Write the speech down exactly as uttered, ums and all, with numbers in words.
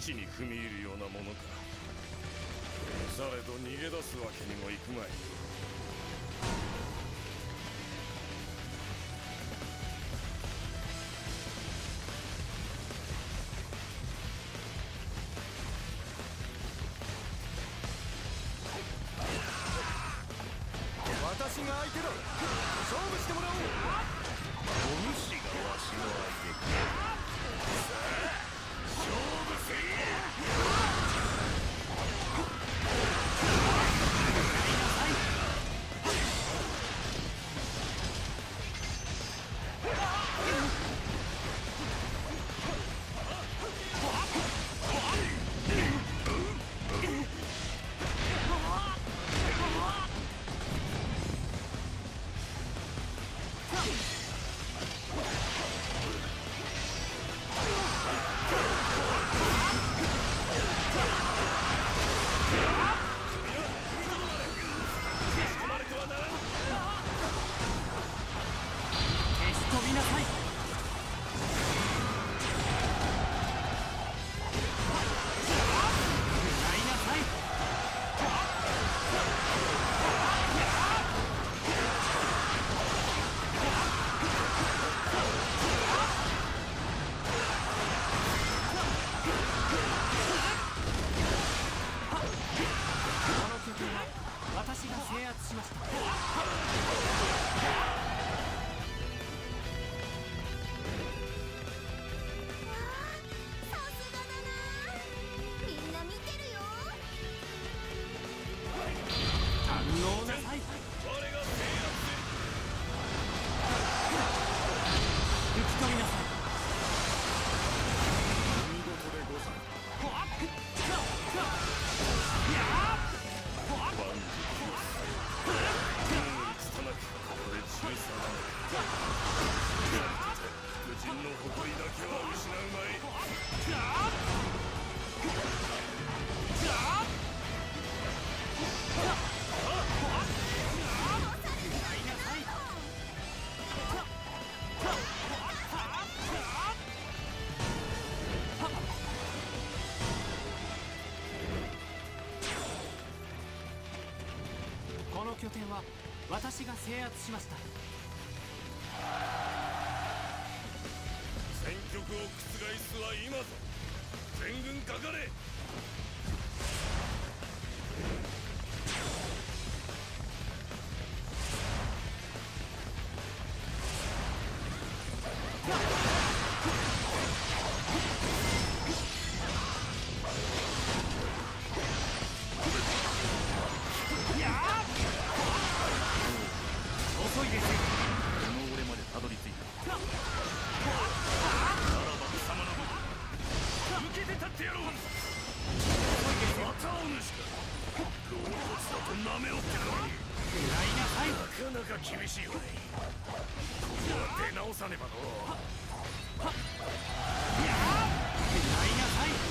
地に踏み入るようなものか。されど逃げ出すわけにもいくまい。 私が相手だ。勝負してもらおう。 お主がわしの相手か。さあ勝負せい。 私が制圧しました。この拠点は私が制圧しました。 戦局を覆すは今ぞ。全軍かかれ。 遅いですよ。 この俺までたどり着いた。ならば貴様の分受けて立ってやろう。またお主か。老骨だと舐めおってるのに。 食らいなさい。 なかなか厳しいわい。ここは出直さねばの。 食らいなさい。